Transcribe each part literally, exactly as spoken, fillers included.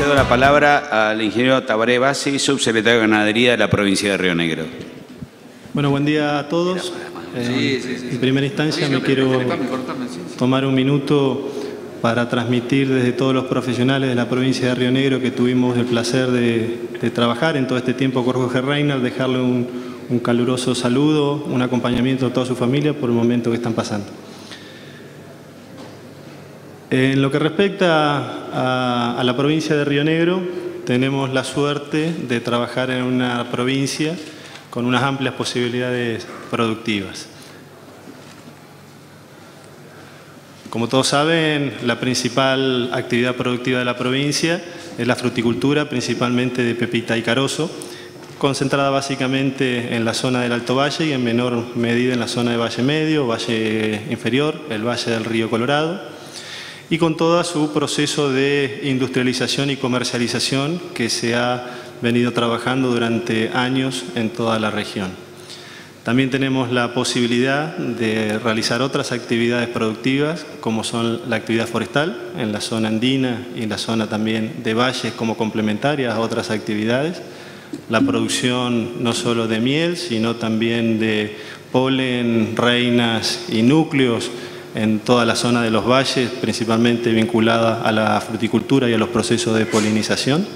cedo la palabra al ingeniero Tabaré Bassi, subsecretario de Ganadería de la provincia de Río Negro. Bueno, buen día a todos. Eh, sí, sí, sí, en primera instancia me quiero tomar un minuto para transmitir desde todos los profesionales de la provincia de Río Negro que tuvimos el placer de, de trabajar en todo este tiempo con Jorge Reiner, dejarle un, un caluroso saludo, un acompañamiento a toda su familia por el momento que están pasando. En lo que respecta a, a la provincia de Río Negro, tenemos la suerte de trabajar en una provincia con unas amplias posibilidades productivas. Como todos saben, la principal actividad productiva de la provincia es la fruticultura, principalmente de pepita y carozo, concentrada básicamente en la zona del Alto Valle y en menor medida en la zona de Valle Medio, Valle Inferior, el Valle del Río Colorado, y con todo su proceso de industrialización y comercialización que se ha venido trabajando durante años en toda la región. También tenemos la posibilidad de realizar otras actividades productivas, como son la actividad forestal en la zona andina y la zona también de valles como complementarias a otras actividades, la producción no solo de miel, sino también de polen, reinas y núcleos en toda la zona de los valles, principalmente vinculada a la fruticultura y a los procesos de polinización,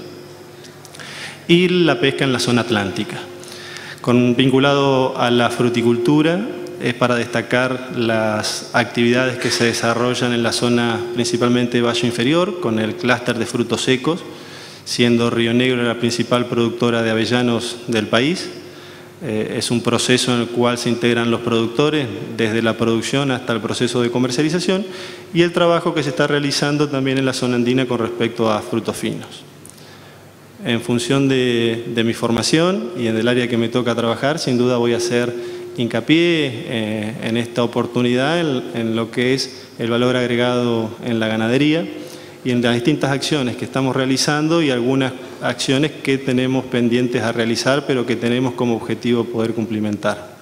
y la pesca en la zona atlántica. Con, vinculado a la fruticultura, es para destacar las actividades que se desarrollan en la zona principalmente de Valle Inferior, con el clúster de frutos secos, siendo Río Negro la principal productora de avellanos del país. Eh, es un proceso en el cual se integran los productores desde la producción hasta el proceso de comercialización y el trabajo que se está realizando también en la zona andina con respecto a frutos finos. En función de, de mi formación y en el área que me toca trabajar, sin duda voy a hacer hincapié eh, en esta oportunidad en, en lo que es el valor agregado en la ganadería y en las distintas acciones que estamos realizando y algunas acciones que tenemos pendientes a realizar, pero que tenemos como objetivo poder cumplimentar.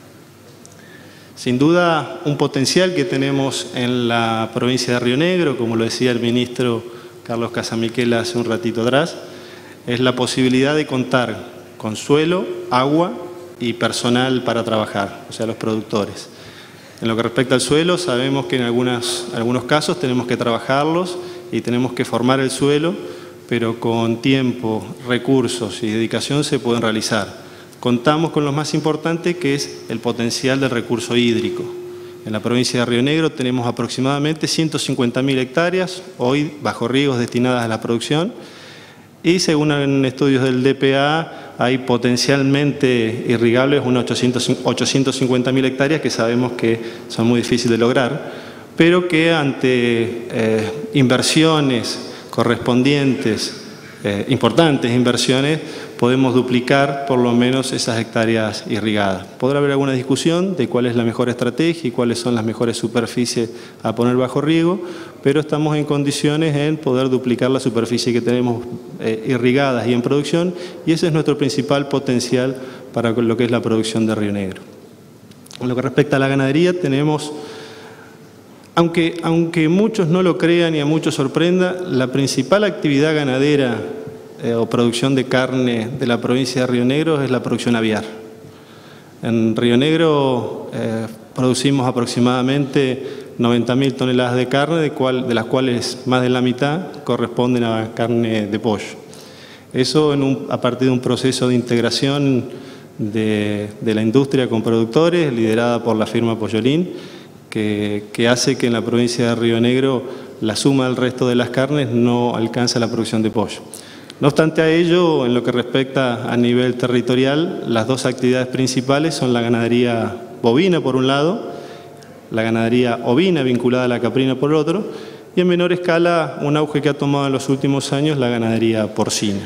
Sin duda, un potencial que tenemos en la provincia de Río Negro, como lo decía el ministro Carlos Casamiquela hace un ratito atrás, es la posibilidad de contar con suelo, agua y personal para trabajar, o sea, los productores. En lo que respecta al suelo, sabemos que en algunas, algunos casos tenemos que trabajarlos y tenemos que formar el suelo, pero con tiempo, recursos y dedicación se pueden realizar. Contamos con lo más importante, que es el potencial del recurso hídrico. En la provincia de Río Negro tenemos aproximadamente ciento cincuenta mil hectáreas, hoy bajo riegos destinadas a la producción, y según estudios del D P A hay potencialmente irrigables unos ochocientos cincuenta mil hectáreas que sabemos que son muy difíciles de lograr, pero que ante eh, inversiones correspondientes, eh, importantes inversiones, podemos duplicar por lo menos esas hectáreas irrigadas. Podrá haber alguna discusión de cuál es la mejor estrategia y cuáles son las mejores superficies a poner bajo riego, pero estamos en condiciones en poder duplicar la superficie que tenemos eh, irrigadas y en producción, y ese es nuestro principal potencial para lo que es la producción de Río Negro. En lo que respecta a la ganadería, tenemos, aunque, aunque muchos no lo crean y a muchos sorprenda, la principal actividad ganadera eh, o producción de carne de la provincia de Río Negro es la producción aviar. En Río Negro eh, producimos aproximadamente noventa mil toneladas de carne, de, cual, de las cuales más de la mitad corresponden a carne de pollo. Eso en un, a partir de un proceso de integración de, de la industria con productores, liderada por la firma Pollolín, que, que hace que en la provincia de Río Negro la suma del resto de las carnes no alcance la producción de pollo. No obstante a ello, en lo que respecta a nivel territorial, las dos actividades principales son la ganadería bovina por un lado, la ganadería ovina vinculada a la caprina por el otro, y en menor escala un auge que ha tomado en los últimos años la ganadería porcina.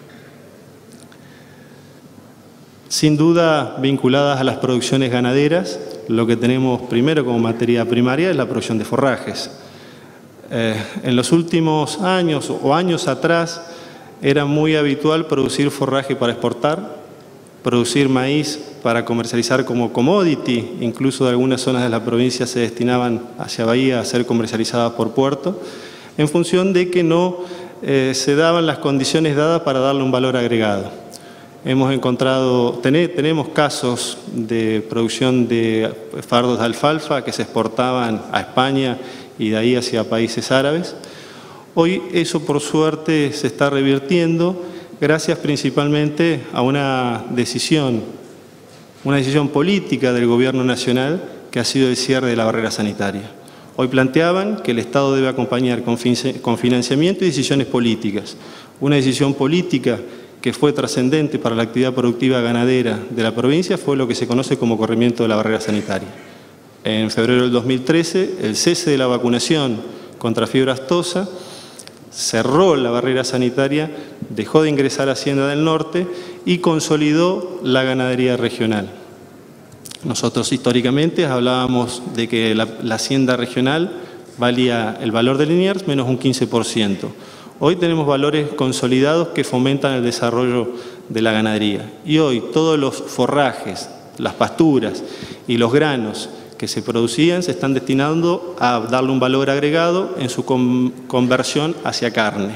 Sin duda, vinculadas a las producciones ganaderas, lo que tenemos primero como materia primaria es la producción de forrajes. Eh, en los últimos años o años atrás era muy habitual producir forraje para exportar, producir maíz para comercializar como commodity, incluso de algunas zonas de la provincia se destinaban hacia Bahía a ser comercializadas por puerto, en función de que no eh, se daban las condiciones dadas para darle un valor agregado. Hemos encontrado, ten, tenemos casos de producción de fardos de alfalfa que se exportaban a España y de ahí hacia países árabes. Hoy eso, por suerte, se está revirtiendo gracias principalmente a una decisión, una decisión política del Gobierno Nacional que ha sido el cierre de la barrera sanitaria. Hoy planteaban que el Estado debe acompañar con, fin, con financiamiento y decisiones políticas. Una decisión política que fue trascendente para la actividad productiva ganadera de la provincia fue lo que se conoce como corrimiento de la barrera sanitaria. En febrero del dos mil trece, el cese de la vacunación contra fiebre aftosa cerró la barrera sanitaria, dejó de ingresar a Hacienda del Norte y consolidó la ganadería regional. Nosotros históricamente hablábamos de que la, la hacienda regional valía el valor de Liniers menos un quince por ciento. Hoy tenemos valores consolidados que fomentan el desarrollo de la ganadería. Y hoy todos los forrajes, las pasturas y los granos que se producían se están destinando a darle un valor agregado en su conversión hacia carne.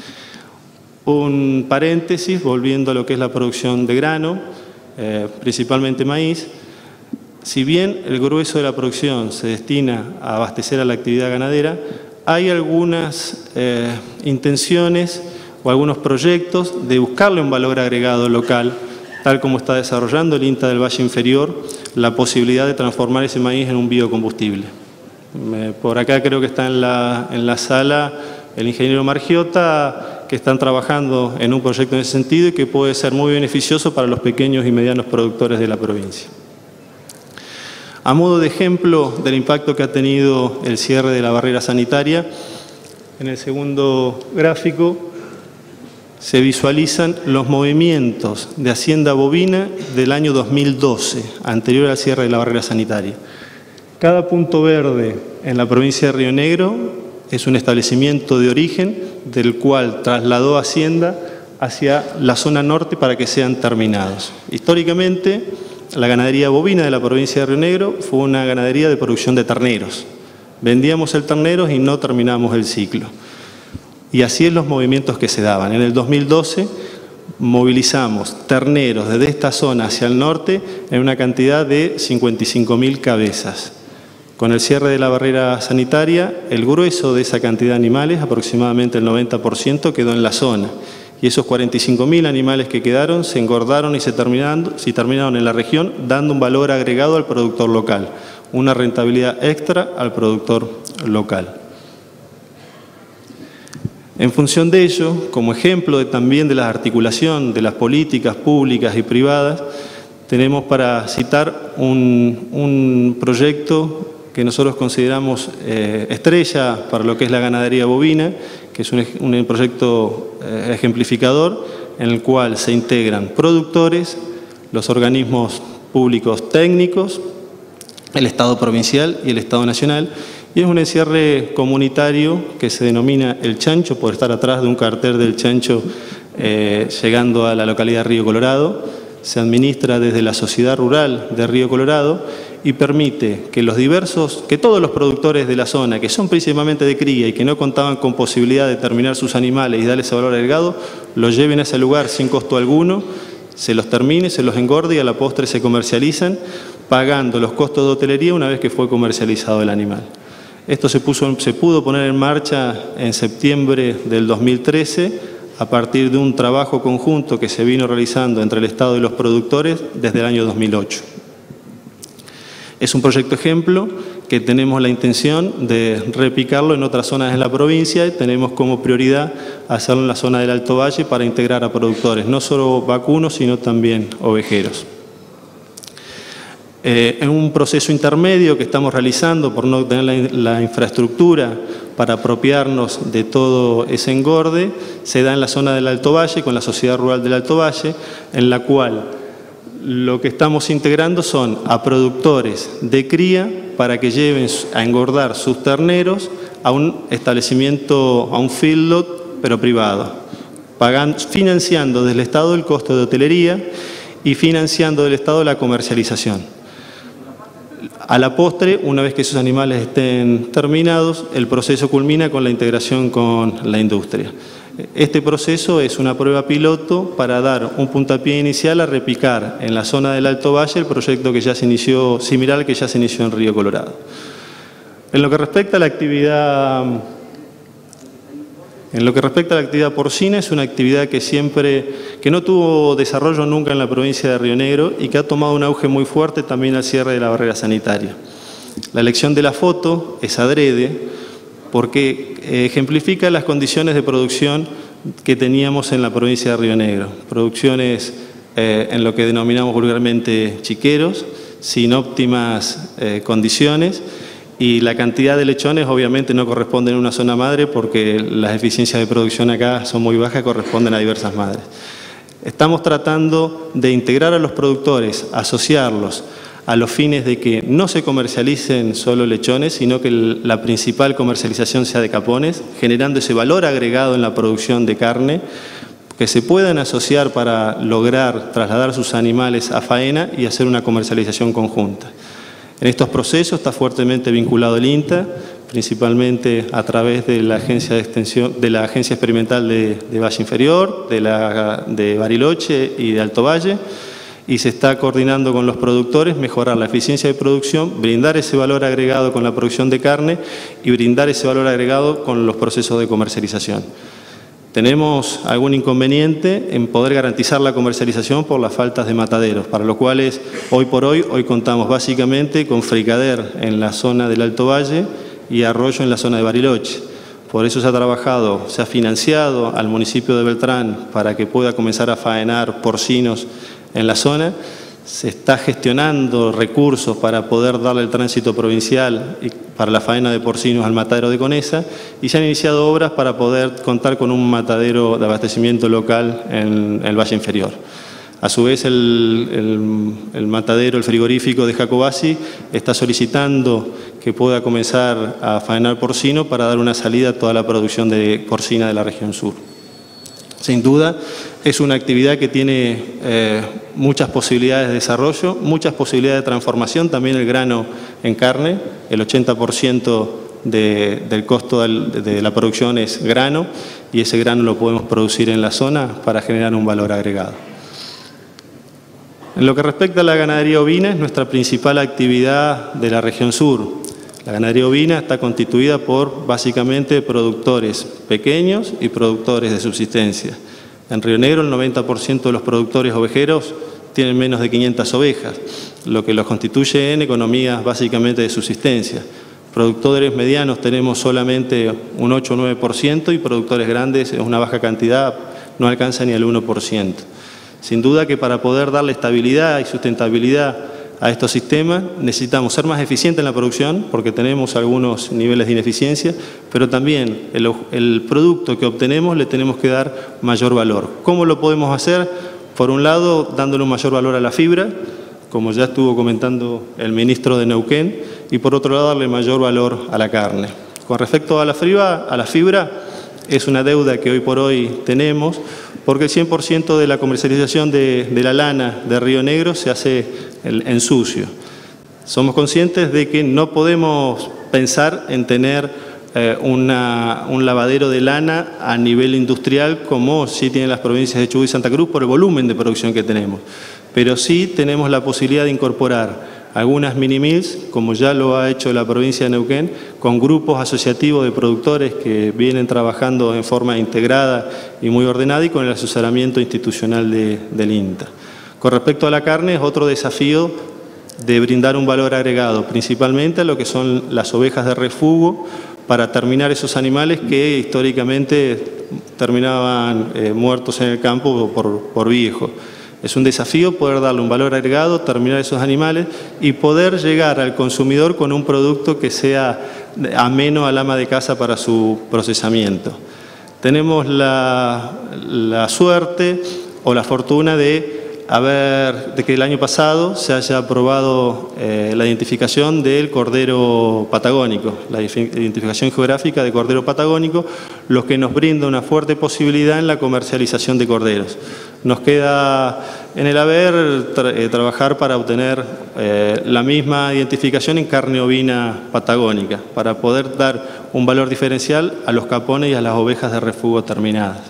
Un paréntesis, volviendo a lo que es la producción de grano, eh, principalmente maíz. Si bien el grueso de la producción se destina a abastecer a la actividad ganadera, hay algunas eh, intenciones o algunos proyectos de buscarle un valor agregado local, tal como está desarrollando el INTA del Valle Inferior, la posibilidad de transformar ese maíz en un biocombustible. Eh, por acá creo que está en la, en la sala el ingeniero Margiota, que están trabajando en un proyecto en ese sentido y que puede ser muy beneficioso para los pequeños y medianos productores de la provincia. A modo de ejemplo del impacto que ha tenido el cierre de la barrera sanitaria, en el segundo gráfico se visualizan los movimientos de hacienda bovina del año dos mil doce, anterior al cierre de la barrera sanitaria. Cada punto verde en la provincia de Río Negro es un establecimiento de origen del cual trasladó Hacienda hacia la zona norte para que sean terminados. Históricamente, la ganadería bovina de la provincia de Río Negro fue una ganadería de producción de terneros. Vendíamos el ternero y no terminamos el ciclo. Y así es los movimientos que se daban. En el dos mil doce movilizamos terneros desde esta zona hacia el norte en una cantidad de cincuenta y cinco mil cabezas. Con el cierre de la barrera sanitaria, el grueso de esa cantidad de animales, aproximadamente el noventa por ciento, quedó en la zona. Y esos cuarenta y cinco mil animales que quedaron se engordaron y se terminaron, se terminaron en la región, dando un valor agregado al productor local, una rentabilidad extra al productor local. En función de ello, como ejemplo de, también de la articulación de las políticas públicas y privadas, tenemos para citar un, un proyecto que nosotros consideramos eh, estrella para lo que es la ganadería bovina, que es un, un proyecto eh, ejemplificador en el cual se integran productores, los organismos públicos técnicos, el Estado provincial y el Estado nacional, y es un encierre comunitario que se denomina El Chancho, por estar atrás de un cartel del Chancho eh, llegando a la localidad de Río Colorado. Se administra desde la Sociedad Rural de Río Colorado y permite que los diversos, que todos los productores de la zona, que son principalmente de cría y que no contaban con posibilidad de terminar sus animales y darles ese valor agregado, los lleven a ese lugar sin costo alguno, se los termine, se los engorde y a la postre se comercializan, pagando los costos de hotelería una vez que fue comercializado el animal. Esto se, puso, se pudo poner en marcha en septiembre del dos mil trece, a partir de un trabajo conjunto que se vino realizando entre el Estado y los productores desde el año dos mil ocho. Es un proyecto ejemplo que tenemos la intención de replicarlo en otras zonas de la provincia y tenemos como prioridad hacerlo en la zona del Alto Valle para integrar a productores, no solo vacunos, sino también ovejeros. Eh, en un proceso intermedio que estamos realizando por no tener la, la infraestructura para apropiarnos de todo ese engorde, se da en la zona del Alto Valle, con la Sociedad Rural del Alto Valle, en la cual lo que estamos integrando son a productores de cría para que lleven a engordar sus terneros a un establecimiento, a un feedlot, pero privado, pagando, financiando desde el Estado el costo de hotelería y financiando del Estado la comercialización. A la postre, una vez que esos animales estén terminados, el proceso culmina con la integración con la industria. Este proceso es una prueba piloto para dar un puntapié inicial a replicar en la zona del Alto Valle el proyecto que ya se inició, similar al que ya se inició en Río Colorado. En lo que respecta a la actividad, en lo que respecta a la actividad porcina, es una actividad que siempre, que no tuvo desarrollo nunca en la provincia de Río Negro y que ha tomado un auge muy fuerte también al cierre de la barrera sanitaria. La elección de la foto es adrede, porque ejemplifica las condiciones de producción que teníamos en la provincia de Río Negro. Producciones eh, en lo que denominamos vulgarmente chiqueros, sin óptimas eh, condiciones, y la cantidad de lechones obviamente no corresponde en una zona madre porque las eficiencias de producción acá son muy bajas, corresponden a diversas madres. Estamos tratando de integrar a los productores, asociarlos a los fines de que no se comercialicen solo lechones, sino que la principal comercialización sea de capones, generando ese valor agregado en la producción de carne, que se puedan asociar para lograr trasladar sus animales a faena y hacer una comercialización conjunta. En estos procesos está fuertemente vinculado el INTA, principalmente a través de la Agencia de Extensión, de la Agencia Experimental de, de Valle Inferior, de, la, de Bariloche y de Alto Valle, y se está coordinando con los productores, mejorar la eficiencia de producción, brindar ese valor agregado con la producción de carne y brindar ese valor agregado con los procesos de comercialización. Tenemos algún inconveniente en poder garantizar la comercialización por las faltas de mataderos, para lo cual hoy por hoy, hoy contamos básicamente con Fricader en la zona del Alto Valle y Arroyo en la zona de Bariloche. Por eso se ha trabajado, se ha financiado al municipio de Beltrán para que pueda comenzar a faenar porcinos en la zona. Se está gestionando recursos para poder darle el tránsito provincial y para la faena de porcinos al matadero de Conesa, y se han iniciado obras para poder contar con un matadero de abastecimiento local en el Valle Inferior. A su vez, el, el, el matadero, el frigorífico de Jacobasi está solicitando que pueda comenzar a faenar porcino para dar una salida a toda la producción de porcina de la región sur. Sin duda, es una actividad que tiene eh, muchas posibilidades de desarrollo, muchas posibilidades de transformación, también el grano en carne, el ochenta por ciento de, del costo del, de la producción es grano, y ese grano lo podemos producir en la zona para generar un valor agregado. En lo que respecta a la ganadería ovina, es nuestra principal actividad de la región sur. La ganadería ovina está constituida por básicamente productores pequeños y productores de subsistencia. En Río Negro el noventa por ciento de los productores ovejeros tienen menos de quinientas ovejas, lo que los constituye en economías básicamente de subsistencia. Productores medianos tenemos solamente un ocho o nueve por ciento y productores grandes es una baja cantidad, no alcanza ni el uno por ciento. Sin duda que para poder darle estabilidad y sustentabilidad a estos sistemas necesitamos ser más eficientes en la producción porque tenemos algunos niveles de ineficiencia, pero también el, el producto que obtenemos le tenemos que dar mayor valor. ¿Cómo lo podemos hacer? Por un lado, dándole un mayor valor a la fibra, como ya estuvo comentando el ministro de Neuquén, y por otro lado, darle mayor valor a la carne. Con respecto a la fibra, a la fibra es una deuda que hoy por hoy tenemos, porque el cien por ciento de la comercialización de, de la lana de Río Negro se hace en sucio. Somos conscientes de que no podemos pensar en tener eh, una, un lavadero de lana a nivel industrial como sí tienen las provincias de Chubut y Santa Cruz por el volumen de producción que tenemos. Pero sí tenemos la posibilidad de incorporar algunas mini mills, como ya lo ha hecho la provincia de Neuquén, con grupos asociativos de productores que vienen trabajando en forma integrada y muy ordenada y con el asesoramiento institucional de, del INTA. Con respecto a la carne, es otro desafío de brindar un valor agregado, principalmente a lo que son las ovejas de refugo, para terminar esos animales que históricamente terminaban eh, muertos en el campo por, por viejo. Es un desafío poder darle un valor agregado, terminar esos animales y poder llegar al consumidor con un producto que sea ameno al ama de casa para su procesamiento. Tenemos la, la suerte o la fortuna de haber, de que el año pasado se haya aprobado eh, la identificación del cordero patagónico, la identificación geográfica de cordero patagónico, lo que nos brinda una fuerte posibilidad en la comercialización de corderos. Nos queda en el haber tra eh, trabajar para obtener eh, la misma identificación en carne ovina patagónica, para poder dar un valor diferencial a los capones y a las ovejas de refugo terminadas.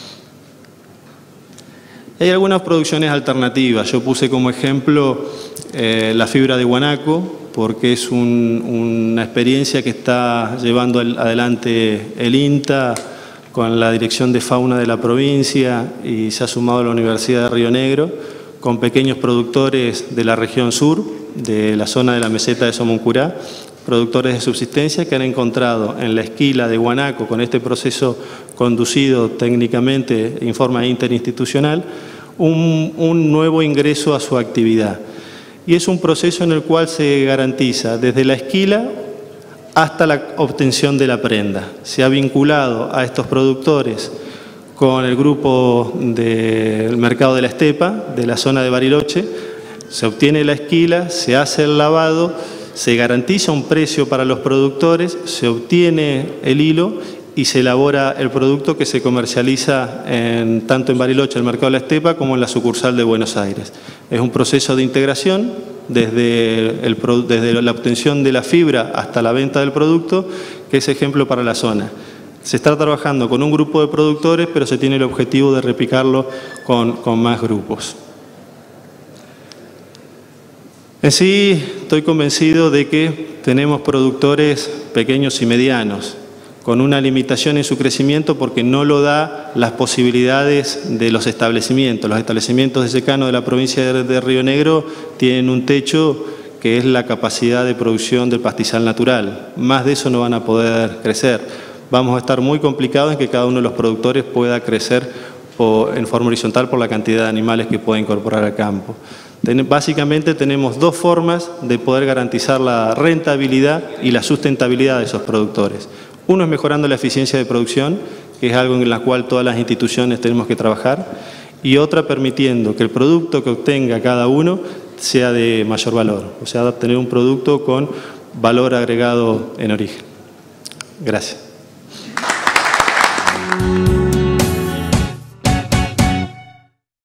Hay algunas producciones alternativas. Yo puse como ejemplo eh, la fibra de guanaco, porque es un, una experiencia que está llevando adelante el INTA con la Dirección de Fauna de la provincia y se ha sumado a la Universidad de Río Negro, con pequeños productores de la región sur, de la zona de la meseta de Somoncurá, productores de subsistencia que han encontrado en la esquila de guanaco, con este proceso conducido técnicamente en forma interinstitucional, un, un nuevo ingreso a su actividad. Y es un proceso en el cual se garantiza desde la esquila hasta la obtención de la prenda. Se ha vinculado a estos productores con el grupo del mercado de la estepa, de la zona de Bariloche, se obtiene la esquila, se hace el lavado, se garantiza un precio para los productores, se obtiene el hilo y se elabora el producto que se comercializa en, tanto en Bariloche, el mercado de la estepa, como en la sucursal de Buenos Aires. Es un proceso de integración desde, el, desde la obtención de la fibra hasta la venta del producto, que es ejemplo para la zona. Se está trabajando con un grupo de productores, pero se tiene el objetivo de replicarlo con, con más grupos. En sí, estoy convencido de que tenemos productores pequeños y medianos, con una limitación en su crecimiento porque no lo da las posibilidades de los establecimientos. Los establecimientos de secano de la provincia de Río Negro tienen un techo que es la capacidad de producción del pastizal natural. Más de eso no van a poder crecer. Vamos a estar muy complicados en que cada uno de los productores pueda crecer por, en forma horizontal por la cantidad de animales que pueda incorporar al campo. Ten, básicamente tenemos dos formas de poder garantizar la rentabilidad y la sustentabilidad de esos productores. Uno es mejorando la eficiencia de producción, que es algo en la cual todas las instituciones tenemos que trabajar, y otra permitiendo que el producto que obtenga cada uno sea de mayor valor, o sea, tener un producto con valor agregado en origen. Gracias.